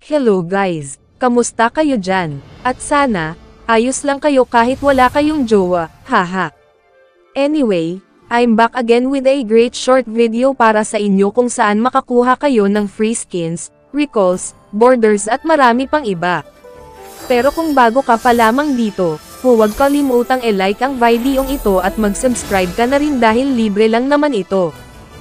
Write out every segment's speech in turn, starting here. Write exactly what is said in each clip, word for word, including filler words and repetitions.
Hello guys, kamusta kayo dyan? At sana, ayos lang kayo kahit wala kayong jowa, haha. Anyway, I'm back again with a great short video para sa inyo kung saan makakuha kayo ng free skins, recalls, borders at marami pang iba. Pero kung bago ka pa lamang dito, huwag kalimutang i-like ang video ito at mag-subscribe ka na rin dahil libre lang naman ito.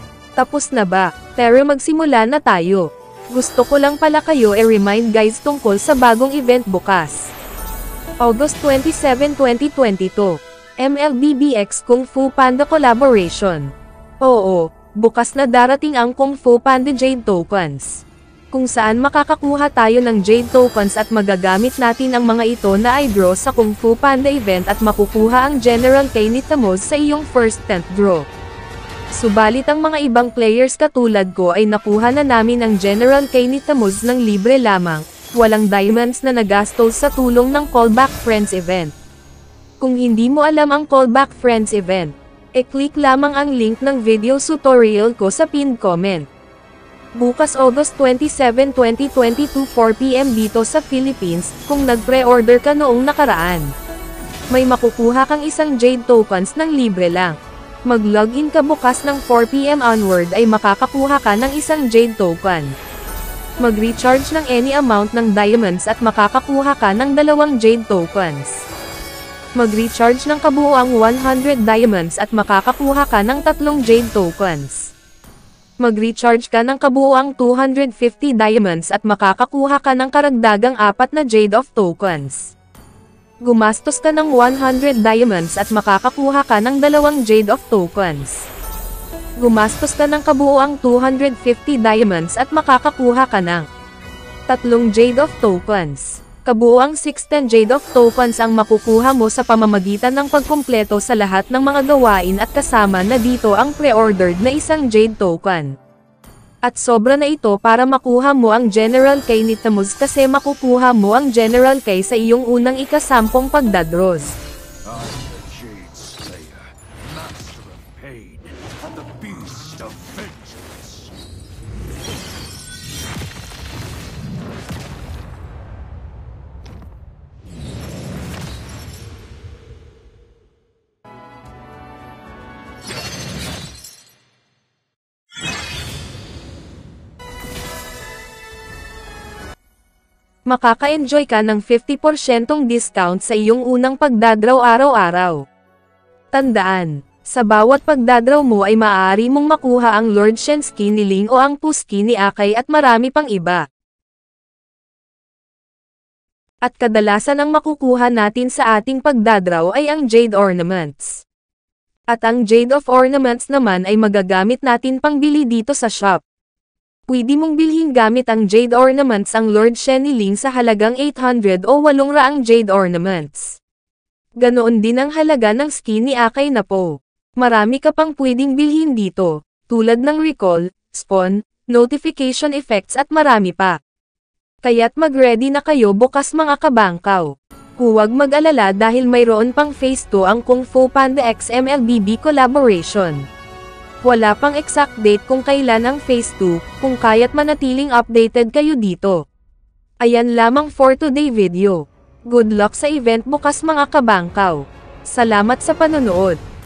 Tapos na ba? Pero magsimula na tayo. Gusto ko lang pala kayo i-remind guys tungkol sa bagong event bukas. August twenty-seventh, twenty twenty-two. M L B B X Kung Fu Panda Collaboration. Oo, bukas na darating ang Kung Fu Panda Jade Tokens. Kung saan makakakuha tayo ng Jade Tokens at magagamit natin ang mga ito na i-draw sa Kung Fu Panda event at makukuha ang General Kay ni Tamos sa iyong first tenth draw. Subalit ang mga ibang players katulad ko ay nakuha na namin ang General Kay ni Tamos ng libre lamang, walang diamonds na nagastos sa tulong ng Callback Friends event. Kung hindi mo alam ang Callback Friends event, e-click lamang ang link ng video tutorial ko sa pinned comment. Bukas August twenty-seventh, twenty twenty-two four p m dito sa Philippines, kung nag-pre-order ka noong nakaraan, may makukuha kang isang Jade Tokens ng libre lang. Mag-login ka bukas ng four p m onward ay makakakuha ka ng isang Jade Token. Mag-recharge ng any amount ng diamonds at makakakuha ka ng dalawang Jade Tokens. Mag-recharge ng kabuuang one hundred diamonds at makakakuha ka ng tatlong Jade Tokens. Mag-recharge ka ng kabuuang two hundred fifty diamonds at makakakuha ka ng karagdagang apat na Jade of Tokens. Gumastos ka ng one hundred diamonds at makakakuha ka ng dalawang Jade of Tokens. Gumastos ka ng kabuuang two hundred fifty diamonds at makakakuha ka ng tatlong Jade of Tokens. Kabuuang sixteen Jade of Tokens ang makukuha mo sa pamamagitan ng pagkumpleto sa lahat ng mga gawain at kasama na dito ang pre-ordered na isang Jade Token. At sobra na ito para makuha mo ang General Kay ni Tamos kasi makukuha mo ang General Kay sa iyong unang ikasampung pagdadraws. I'm the Jade Slayer, master of pain, the beast of vengeance. Makaka-enjoy ka ng fifty percent discount sa iyong unang pagdadraw araw-araw. Tandaan, sa bawat pagdadraw mo ay maaari mong makuha ang Lord Shen skin ni Ling o ang Pu skin ni Akay at marami pang iba. At kadalasan ang makukuha natin sa ating pagdadraw ay ang Jade Ornaments. At ang Jade of Ornaments naman ay magagamit natin pangbili dito sa shop. Pwede mong bilhin gamit ang Jade Ornaments ang Lord Shen ni Ling sa halagang eight hundred o eight hundred Jade Ornaments. Ganoon din ang halaga ng skin ni Akay na Po. Marami ka pang pwedeng bilhin dito, tulad ng recall, spawn, notification effects at marami pa. Kaya't mag-ready na kayo bukas mga kabangkaw. Huwag mag-alala dahil mayroon pang phase two ang Kung Fu Panda X M L B B collaboration. Wala pang exact date kung kailan ang phase two, kung kaya't manatiling updated kayo dito. Ayan lamang for today video. Good luck sa event bukas mga kabangkaw. Salamat sa panonood.